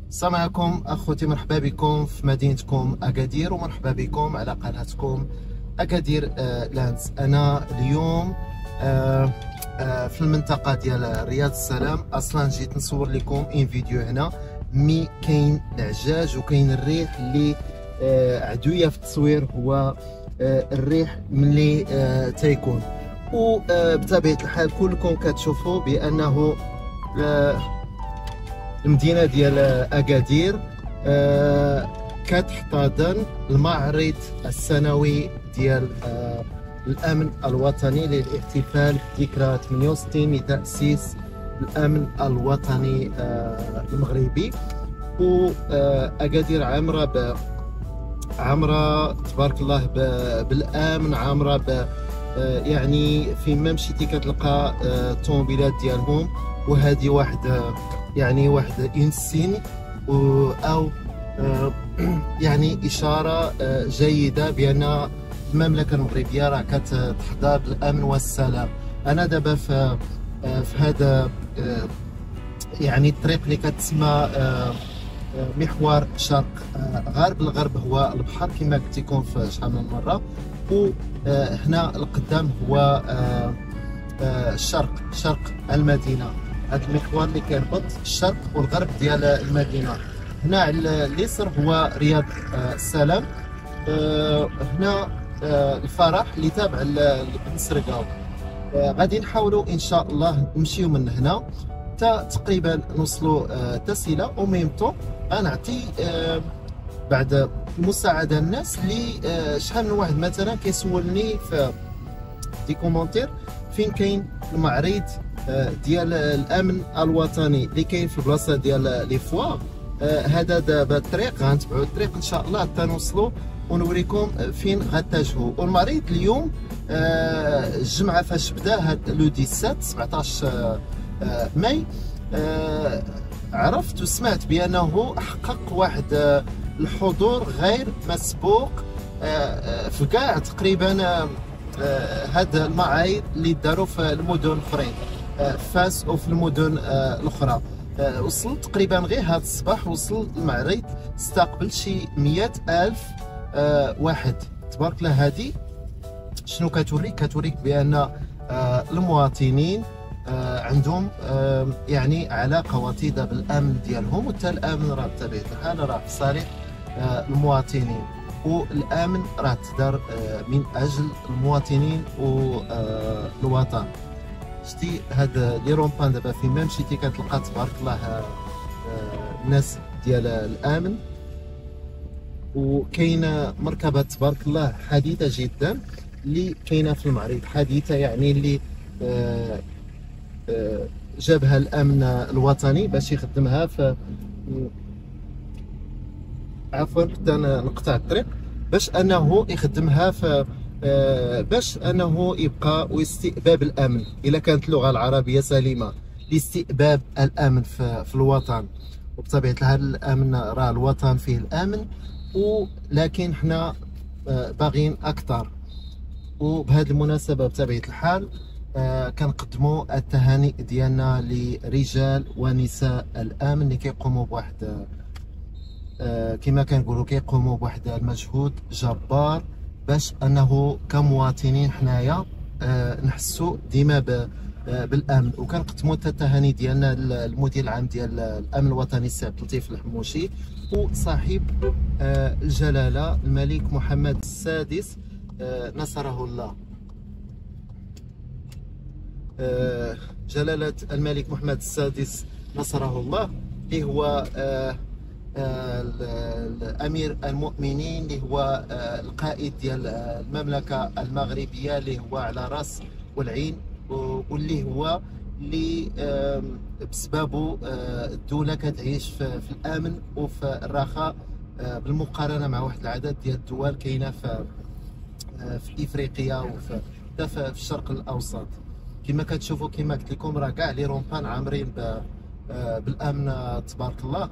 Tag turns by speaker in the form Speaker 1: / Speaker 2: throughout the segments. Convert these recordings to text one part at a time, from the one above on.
Speaker 1: السلام عليكم اخوتي، مرحبا بكم في مدينتكم اكادير ومرحبا بكم على قناتكم اكادير لاندز. انا اليوم في المنطقه ديال رياض السلام. اصلا جيت نصور لكم فيديو هنا مي كاين العجاج وكاين الريح اللي عدويه في التصوير، هو الريح ملي تيكون. وبطبيعه الحال كلكم كتشوفوا بانه المدينه ديال اكادير كتحتضن المعرض السنوي ديال الامن الوطني للاحتفال بذكرى 68 من تاسيس الامن الوطني المغربي. واكادير عامره تبارك الله بالامن، عامره يعني فين ما مشيتي كتلقى الطوموبيلات ديالهم، وهذه واحد انسين او يعني اشاره جيده بان المملكه المغربيه راه كتحظى بالامن والسلام. انا دابا في هذا يعني الطريق اللي كتسمى محور شرق غرب. الغرب هو البحر كما قلت لكم في شحال من مره، وهنا القدام هو شرق المدينه. هذا المحور اللي كيربط الشرق والغرب ديال المدينه. هنا على اليسر هو رياض السلام. هنا الفرح اللي تابع لبنسرقاو. غادي نحاولوا ان شاء الله نمشيو من هنا تقريبا نوصلوا تسيله، وميمتو غنعطي بعد المساعده الناس اللي شحال من واحد مثلا كيسولني في دي كومونتير فين كاين المعرض ديال الامن الوطني اللي كاين في البلاصه ديال لي فوا. هذا دابا الطريق غنتبعوا الطريق ان شاء الله حتى نوصلوا ونوريكم فين غتجهوا. والمعرض اليوم الجمعه فاش بدا هذا لو 17 ماي عرفت وسمعت بانه حقق واحد الحضور غير مسبوق في كاع تقريبا هاد المعايير اللي داروا في المدن الاخرين، فاس وفي المدن الاخرى. وصلت تقريبا غير هذا الصباح، وصل المعرض استقبل شي 100,000 واحد. تبارك الله. هذه شنو كتوريك بان المواطنين عندهم يعني علاقه وطيده بالامن ديالهم، وحتى الامن راه بطبيعه الحال راه في صالح المواطنين، والامن راه تدار من اجل المواطنين والوطن. شتي هاد لي رومبان دابا فين ما مشيتي كتلقى تبارك الله الناس ديال الامن. وكاينه مركبه تبارك الله حديثه جدا اللي كاينه في المعرض، حديثه يعني اللي جابها الامن الوطني باش يخدمها في عفوا حتى نقطع الطريق، باش انه يخدمها في باش انه يبقى واستئباب الامن. الا كانت اللغه العربيه سليمه لاستئباب الامن في الوطن. وبطبيعه الحال الامن راه الوطن فيه الامن، ولكن حنا باغيين اكثر. وبهذه المناسبه بطبيعه الحال كنقدموا التهاني ديالنا لرجال ونساء الامن اللي كيقوموا بواحد كما كنقولوا كيقوموا بواحد المجهود جبار باش انه كمواطنين حنايا نحسوا ديما بالامن. وكنقدموا التهاني ديالنا للمدير العام ديال الامن الوطني السي عبد اللطيف الحموشي، وصاحب الجلاله الملك محمد السادس نصره الله. جلاله الملك محمد السادس نصره الله اللي هو الامير المؤمنين، اللي هو القائد ديال المملكه المغربيه، اللي هو على راس والعين، واللي هو اللي بسببه الدوله كتعيش في الامن وفي الرخاء بالمقارنه مع واحد العدد ديال الدول كاينه في افريقيا وفي في الشرق الاوسط. كما كتشوفوا كما قلت لكم راه كاع لي رومبان عامرين بالامن تبارك الله.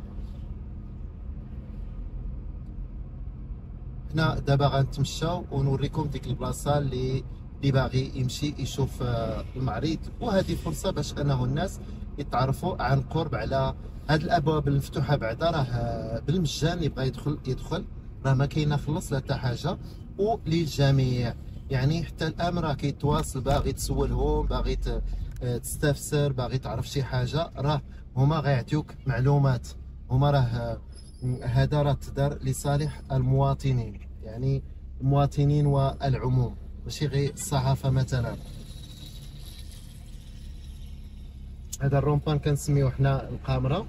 Speaker 1: حنا دابا غنتمشاو ونوريكم ديك البلاصه اللي باغي يمشي يشوف المعرض، وهذه فرصه باش انه الناس يتعرفوا عن قرب على هاد الابواب المفتوحه بعدا راه بالمجان، يبغى يدخل يدخل، راه ما كاينه خلص لا حتى حاجه، وللجميع. يعني حتى الان راه كيتواصل، باغي تسولهم، باغي تستفسر، باغي تعرف شي حاجه، راه هما غيعطيوك معلومات. هما راه هذا راه تدار لصالح المواطنين، يعني المواطنين والعموم، ماشي غير الصحافه مثلا. هذا الرومبان كنسميوه حنا القامره.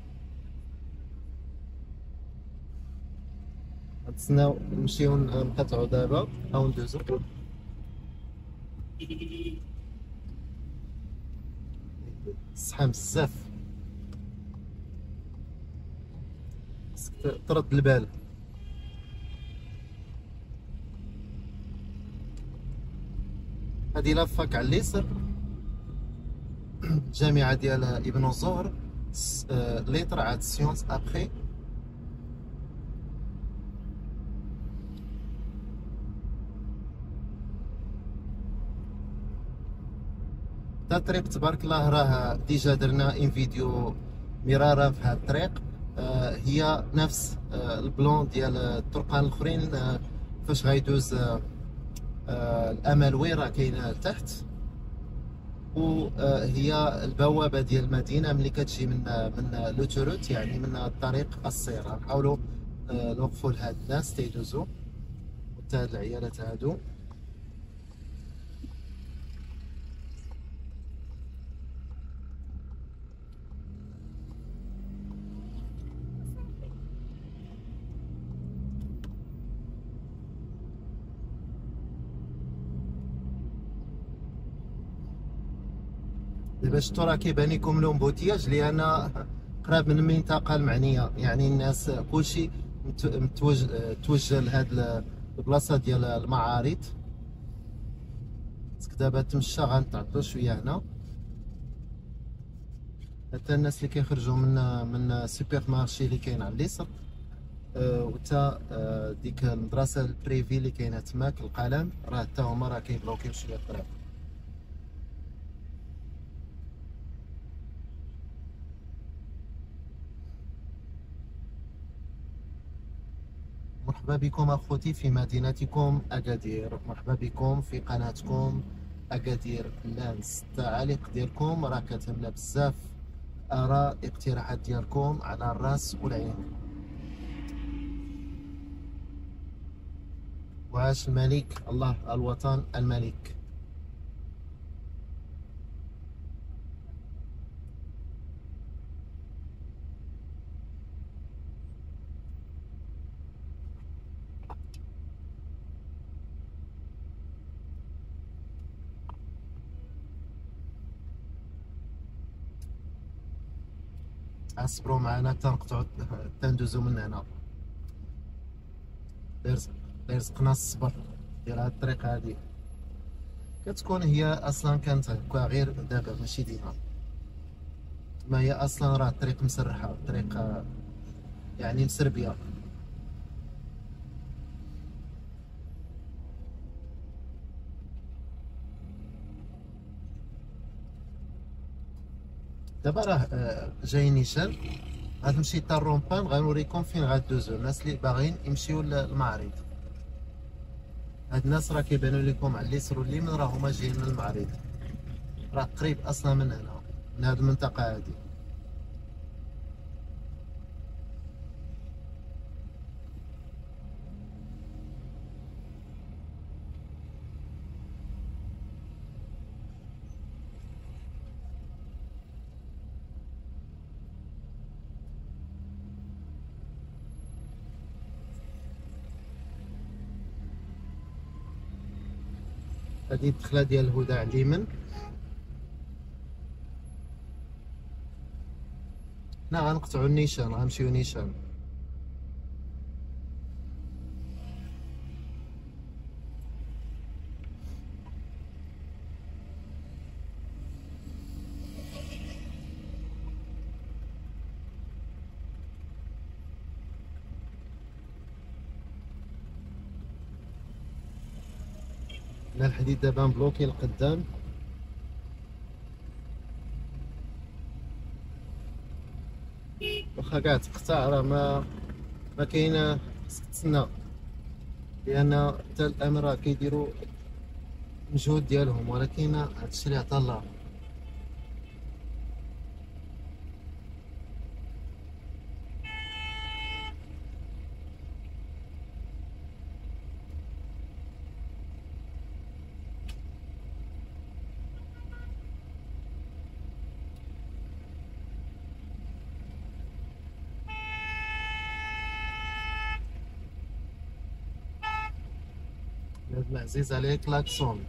Speaker 1: نتسناو نمشيو نقطعو دابا او ندوزو. الزحام بزاف، خصك ترد البال. هادي لافاك على اليسر، الجامعه ديال ابن الزهر، ليطر عاد سيونس ابخي. تا الطريق تبارك الله راه ديجا درنا ان فيديو مرارا في هاد الطريق. هي نفس البلون ديال الطرقان الاخرين. فاش غيدوز الامل راه كاينه لتحت، وهي البوابه ديال المدينه ملي كتجي من لوتوروت، يعني من الطريق السير. نحاولوا نوقفوا لهاد الناس تيدوزوا، وتا هاد العيالات هادو. دابا شفتوا راه كيبان لكم لون بوتياج لان قراب من المنطقه المعنيه، يعني الناس كلشي توجه لهاد البلاصه ديال المعارض. خصك دابا تمشى، غنتعطلوا شويه هنا. حتى الناس اللي كيخرجوا من السوبر مارشي اللي كاين على اليسر، وتا ديك المدرسه البريفي اللي كاينه تماك القلم، راه حتى هما راه كيبلوكيو شويه الطريق. مرحبا بكم اخوتي في مدينتكم اكادير، مرحبا بكم في قناتكم اكادير لانس. التعاليق ديالكم راه كتهمنا بزاف، اراء اقتراحات ديالكم على الراس والعين. وعاش الملك، الله الوطن الملك. اصبروا معنا تنقطعوا تندوزو من هنا. يرزقنا الصبر ديال هاد الطريق هادي. كتكون هي اصلا كانت هكا غير دابا، ماشي ديما. ما هي اصلا راه الطريق مسرحه، الطريق يعني مسربيه. دابا راه جاي نيشان، غتمشي حتى الرومبان، غنوريكم فين غادوزو الناس اللي باغيين يمشيو للمعرض. هاد الناس راه كيبانوا لكم على اليسر واليمين، راه هما جايين من المعرض، راه قريب اصلا من هنا، من هاد المنطقه هادي. هادي الدخله ديال الهدى على اليمين. حنا غنقطعو النيشان، غنمشيو نيشان. لا الحديد دابا مبلوكي القدام. واخا كاع تقطع راه ما كاين، خصك تسنى، لان حتى الامن راه كيديروا المجهود ديالهم، ولكن هادشي اللي عطا الله. لازم عزيز عليه كلاكسون.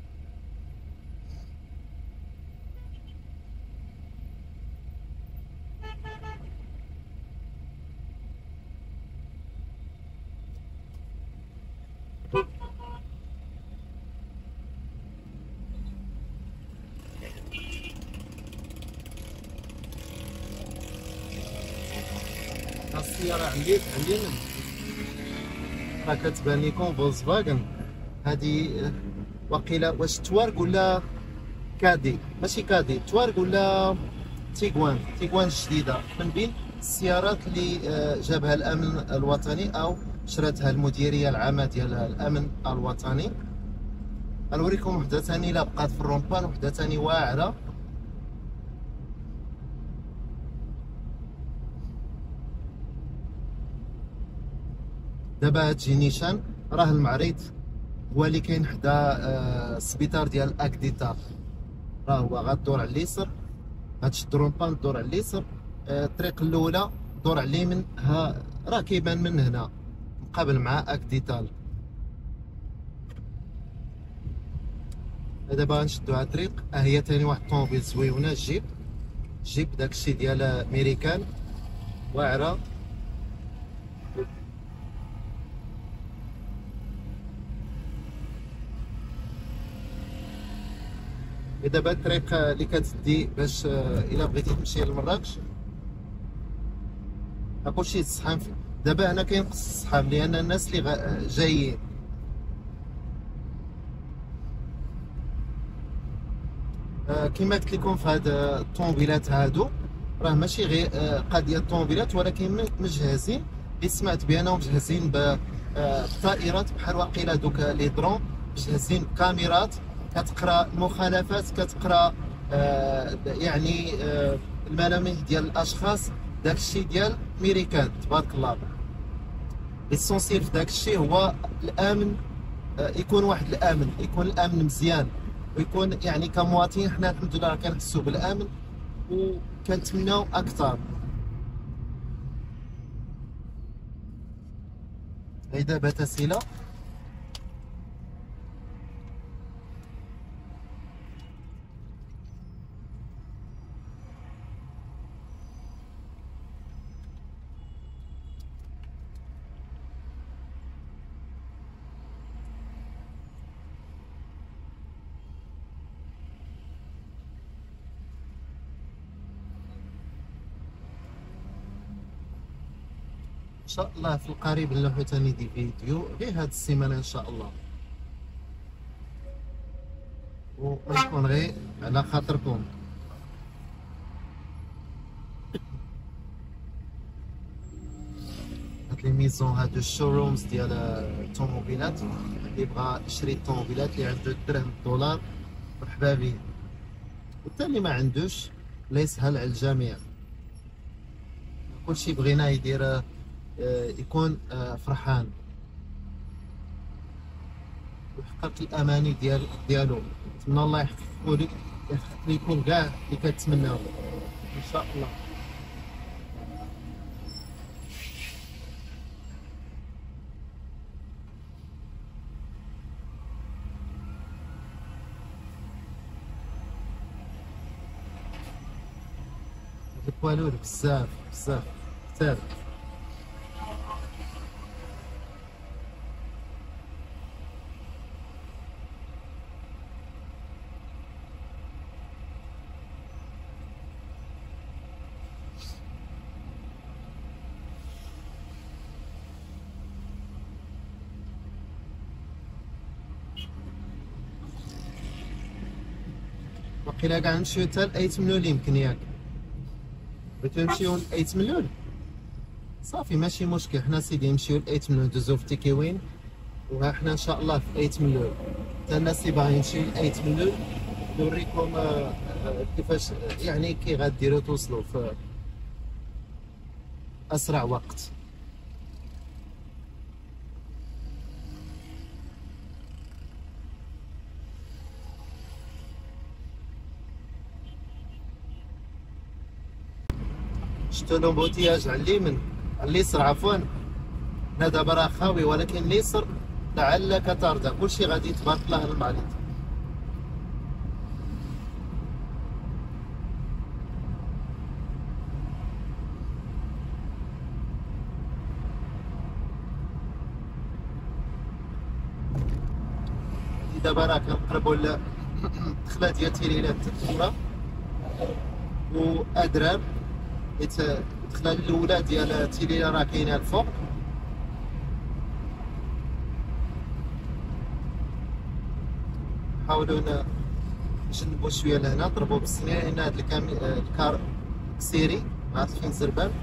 Speaker 1: السيارة عندي راه كتبان لكم فولكسفاغن، هادي وقيله واش توارق ولا كادي، ماشي كادي، توارق ولا تيغوان الجديده، من بين السيارات اللي جابها الامن الوطني او شراتها المديريه العامه ديال الامن الوطني. غنوريكم وحده ثاني لا بقات في الرومبان، وحده ثاني واعره. دابا هادشي نيشان، راه المعرض هو اللي كاين حدا السبيطار ديال اكديتار، راه هو غدور على اليسر، غتشد الرومبان دور على اليسر، الطريق الاولى دور على اليمين، ها راه كيبان من هنا مقابل مع اكديتال. دابا غنشدو على الطريق، ها هي ثاني واحد الطوموبيل زويونه، جيب داكشي ديال ميريكان واعره. دابا الطريق اللي كتدي باش الا بغيتي تمشي لمراكش، كلشي الزحام. دابا هنا كاين قص الزحام لان الناس اللي جايين. كما قلت لكم في هاد الطوموبيلات هادو راه ماشي غير قضيه الطوموبيلات، ولكن مجهزين اللي سمعت بانهم مجهزين بالطائرات بحال واقيلا دوك لي درون، مجهزين بكاميرات كتقرا المخالفات، كتقرا يعني الملامح ديال الاشخاص. داكشي ديال ميريكان تبارك الله. ليسونسيال في داكشي هو الامن، يكون واحد الامن، يكون الامن مزيان، ويكون يعني كمواطنين حنا الحمد لله كنحسوا بالامن وكنتمناو اكثر. هي دابا تسيله ان شاء الله في القريب نلوحو ثاني دي فيديو غير هاد السيمانه ان شاء الله، ويكون غير على خاطركم. هاد لي ميزون، هادو الشورومز ديال الطوموبيلات، اللي بغا يشري الطوموبيلات اللي عنده الدرهم الدولار مرحبا به، وحتى اللي ما عندوش الله يسهل على الجميع. كلشي بغينا يدير يكون فرحان ويحقق الاماني ديالو. نتمنى الله يحققوا لكم كاع اللي كتمناو ان شاء الله. البوالور بزاف كثار. وقيلا كاع نمشيو حتى ل8 ملول يمكن، ياك بغيتو نمشيو ل8 ملول. صافي ماشي مشكل. حنا سيدي نمشيو ل 8 مليون ندوزو في تيكي وين، وها حنا ان شاء الله في 8 مليون. حتى الناس اللي باغيين يمشيو ل 8 مليون نوريكم كيفاش يعني كي غديروا توصلوا في اسرع وقت. شفتوا لومبوتياج على اليمين، على اليسر عفوا. هنا دابا راه خاوي، ولكن اليسر لعلك ترضى، كلشي غادي تبارك الله المعليت. دابا راه كنقربوا للدخله ديال تيليلات الكبرى وادراب، حيت الدخله الاولى ديال تيليلا راه كاينه الفوق. نحاولوا نجنبوا شويه لهنا، نضربوا بالسنين لان هذا الكار سيري ما عرفت فين زربان.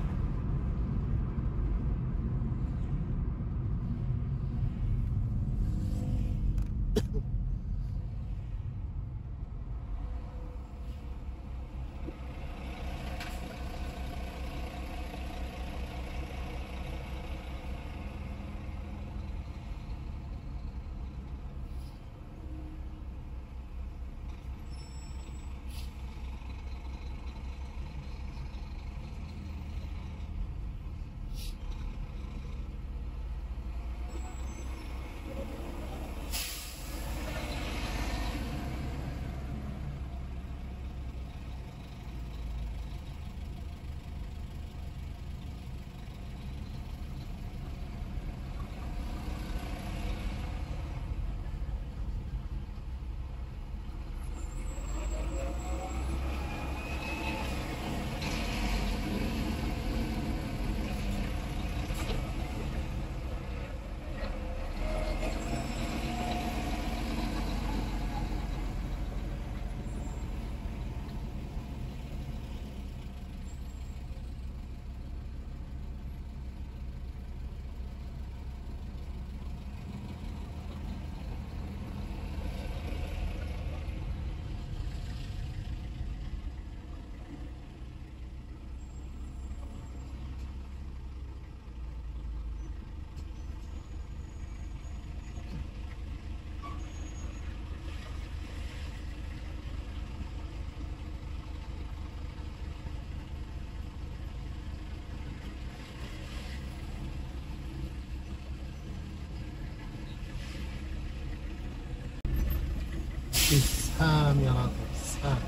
Speaker 1: الزحام يا راجل الزحام.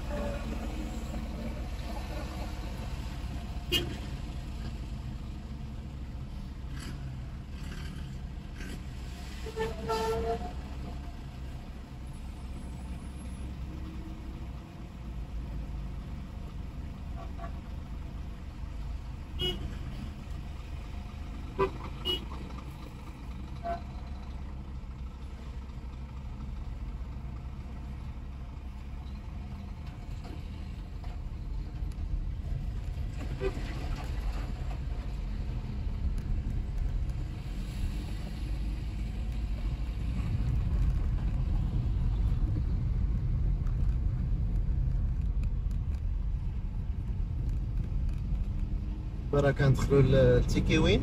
Speaker 1: برا كندخلوا لتيكي وين،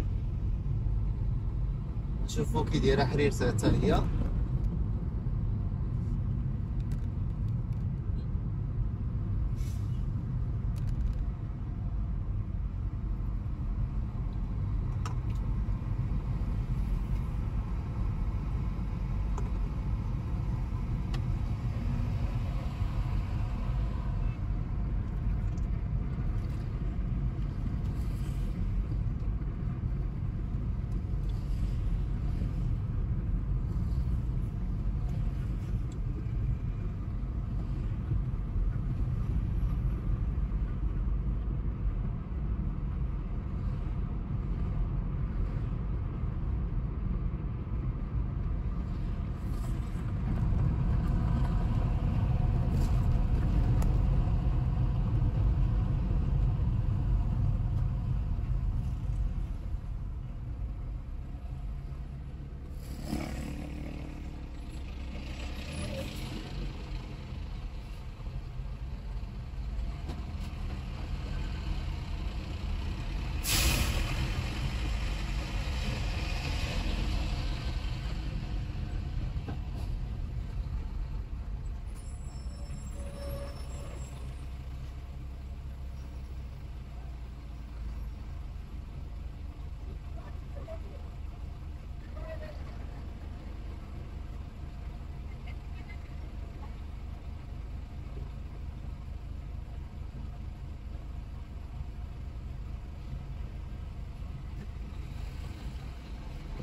Speaker 1: نشوفوا كي دايره حريرتها حتى هي.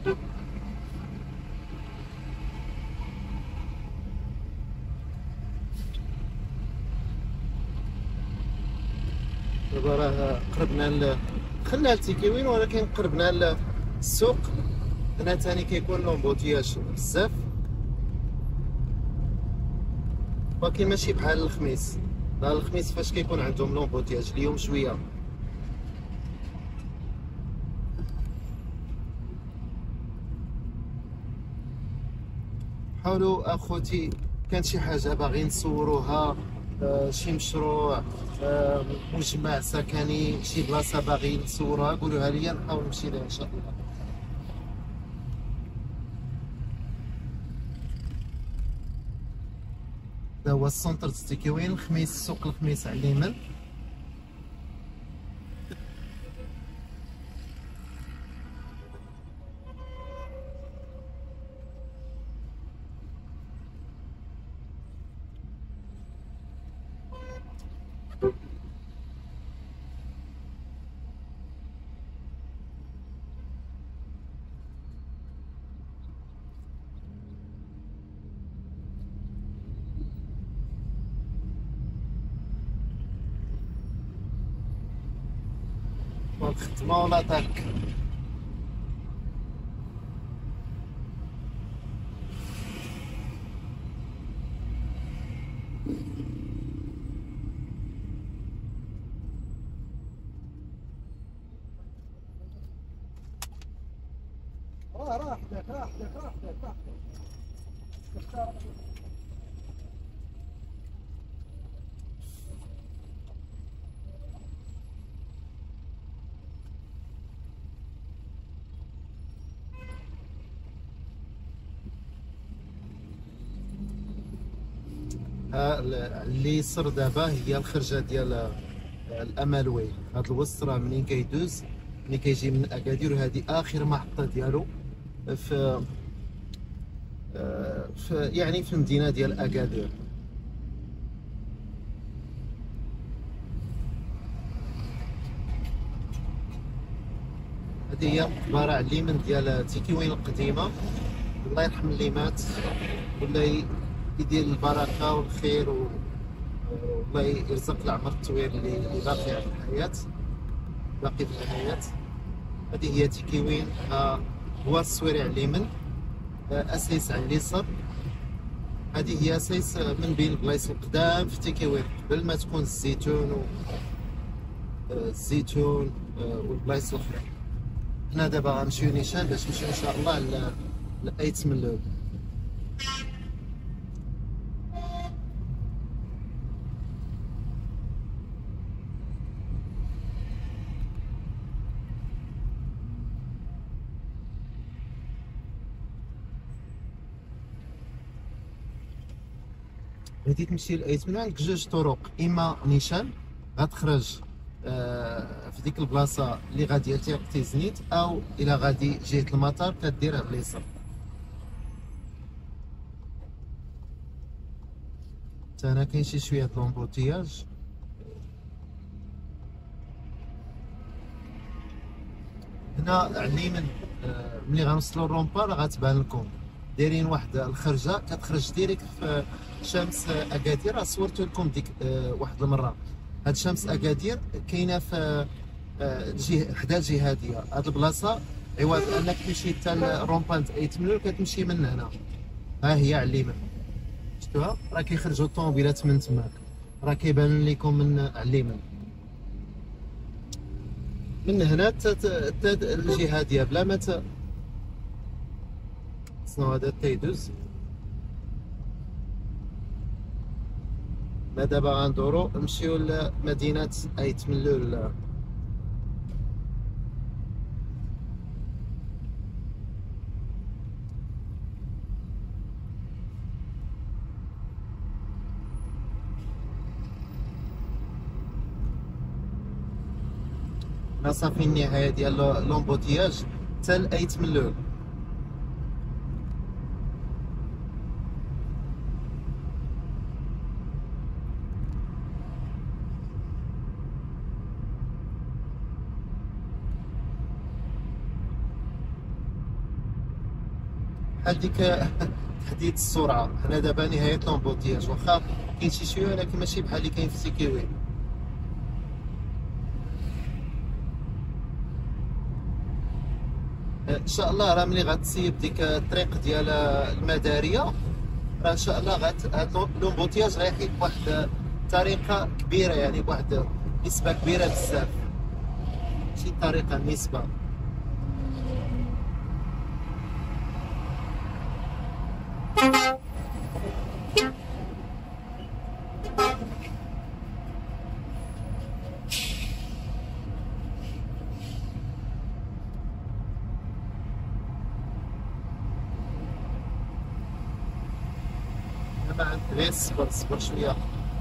Speaker 1: دابا راه قربنا دخلنا لتيكيوين، ولكن قربنا للسوق. هنا ثاني كيكون لومبوتياج بزاف، ولكن ماشي بحال الخميس. لا الخميس فاش كيكون عندهم لومبوتياج، اليوم شويه. حاولوا اخوتي، كانت شي حاجه باغيين نصوروها، شي مشروع، مجمع سكني، شي بلاصه باغيين نصوروها، قولوها ليا نحاول نمشي لها ان شاء الله. هذا هو السونتر تيكيوين الخميس، سوق الخميس على اليمين. والخدمه ولا طاك. اللي يسر دابا هي الخرجه ديال الامالوي. هاد الوسط راه منين كيدوز، ملي كيجي من اكادير، هذه اخر محطه ديالو في يعني في المدينه ديال اكادير. هذه هي المقبره على اليمين ديال تيكيوين القديمه. الله يرحم اللي مات، ولا يدير البركه والخير، والله يرزق العمر الطويل اللي باقي على الحياه، باقي في الحياه. هذه هي تيكيوين. هو السويري على اليمين، اسيس على اليسار. هذه هي اسيس من بين البلايص القدام في تيكيوين، قبل ما تكون الزيتون والبلايص الاخرى. حنا دابا غنمشيو نيشان باش نمشيو ان شاء الله لايت ملول. بغيتي تمشي لايت ملول، عندك جوج طرق. اما نيشان غتخرج في ديك البلاصه اللي غادي تيقتي زنيت، او الى غادي جهه المطار كديرها باليسار. حتى هنا كاين شي شويه لومبوتياج. هنا على اليمين ملي غنوصلوا للرومبا راه غتبان لكم دايرين واحد الخرجه كتخرج ديريكت في شمس اكادير. راه صورت لكم ديك واحد المره. هاد شمس اكادير كاينه في حدا الجهاديه. هاد البلاصه عوض انك تمشي حتى لرومبا ايت ملول كتمشي من هنا. ها هي على اليمين، شفتوها؟ راه كيخرجوا الطوموبيلات من تماك، راه كيبان لكم من على اليمين. من هنا حتى الجهاديه بلا ما شنو هذا تيدوز. ما دابا غندورو نمشيو لمدينة ايت ملول. هنا صافي النهاية ديال لومبوتياج حتى لايت ملول. بحال ديك تحديد السرعه. هنا دابا نهايه لومبوتياج، واخا كاين شي شويه ولكن ماشي بحال اللي كاين في سيكيوي. ان شاء الله راه ملي غتسيب ديك الطريق ديال المداريه، راه ان شاء الله هاد لومبوتياج غيحيد بواحد الطريقه كبيره، يعني بواحد نسبه كبيره بزاف، ماشي طريقه نسبه. دابا غير صبر شويه.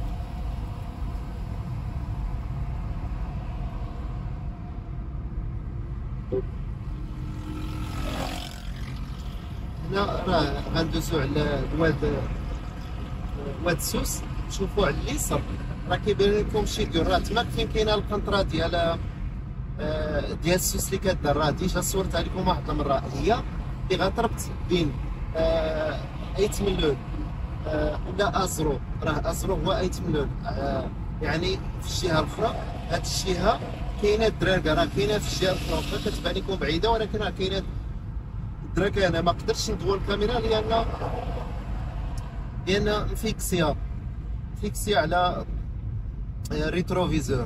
Speaker 1: هنا راه غندوزو على واد سوس. شوفوا على اليسار راه كيبان لكم شي ديور، راه تما فين كاينه القنطره ديال السوس اللي كدار. راه ديجا صورتها لكم واحد المره، هي اللي غتربط بين ايت ملول ولا ازرو. راه ازرو هو ايت ملول، يعني في الجهه الاخرى. هاد الجهه كاينه الدراكه، راه كاينه في الجهه الاخرى، كتبان لكم بعيده ولكن راه كاينه الدراكه. انا ما قدرتش ندور الكاميرا لان فيكسيا على ريتروفيزور.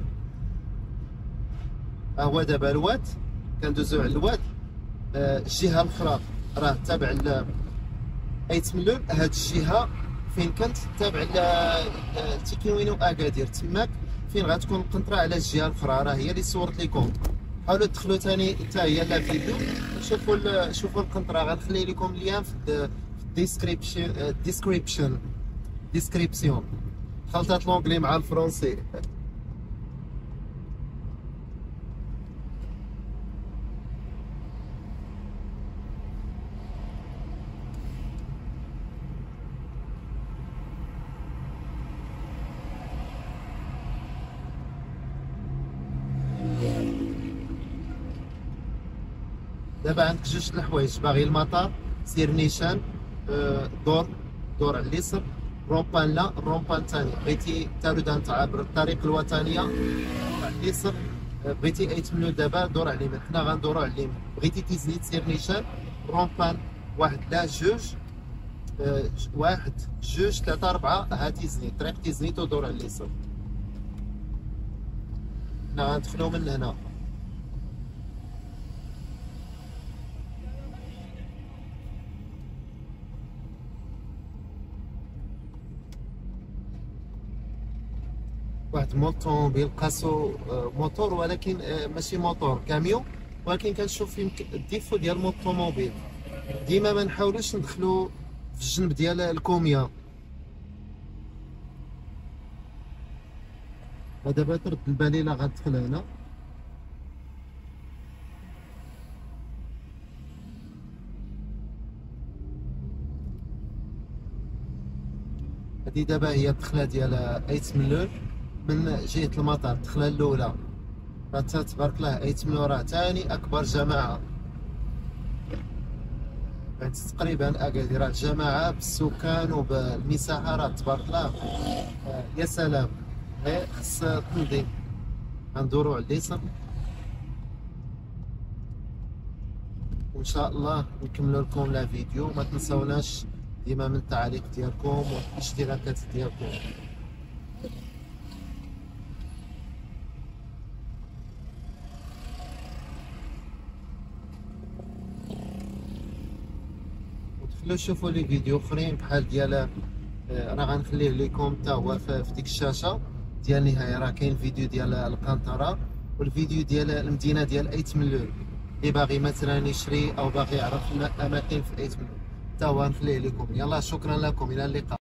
Speaker 1: ها هو دابا الواد، كندوزو على الواد. الجهه الاخرى راه تابع ايت ملول، هاد الجهه فين كانت تابع تيكيوينو اكادير، تماك فين غتكون القنطره على الجهه الاخرى. راه هي اللي صورت لكم. حاولوا تدخلوا ثاني حتى هي لا فيديو، شوفوا القنطره. غنخلي لكم اللين في الديسكريبسيون. خلطات لونجلي مع الفرونسي. دابا عندك جوج د الحوايج، باغي المطار سير نيشان، دور على اليسر. رومبان لا، الرومبان الثاني بغيتي تارودان تعبر الطريق الوطنيه على اليسر. بغيتي ايت ملول دابا دور على اليمين، حنا غندورو على اليمين. بغيتي تيزني تسير نيشان، رومبان واحد لا جوج، واحد جوج ثلاثة أربعة، ها تيزني طريق تيزني تدور على اليسر. حنا غندخلو من هنا. واحد موطوموبيل قاسو موتور، ولكن ماشي موتور كاميون، ولكن كنشوف يمكن الديفو ديال الموطوموبيل ديما ما نحاولوش ندخلو في الجنب ديال الكوميا. دابا ترد البالي لا غندخل هنا. هادي دابا هي الدخله ديال ايت ملول من جهه المطار، الدخله الاولى. راه تبارك الله ايت ملول راه ثاني اكبر جماعه بعد تقريبا اكادير. راه الجماعه بالسكان وبالمساحه راه تبارك الله يا سلام. غير خص تنظيم. غندورو على اليسار وان شاء الله نكملوا لكم لا فيديو. ما تنساوناش ديما من التعليق ديالكم والاشتراكات ديالكم. ودخلوا شوفوا لي فيديو اخرين بحال ديال راه غنخليه لكم حتى هو في ديك الشاشه ديال النهايه. راه كاين فيديو ديال القنطره والفيديو ديال المدينه ديال ايت ملول، اللي باغي مثلا يشري او باغي يعرف الاماكن في ايت ملول حتى هو نخليه لكم. يلا شكرا لكم، الى اللقاء.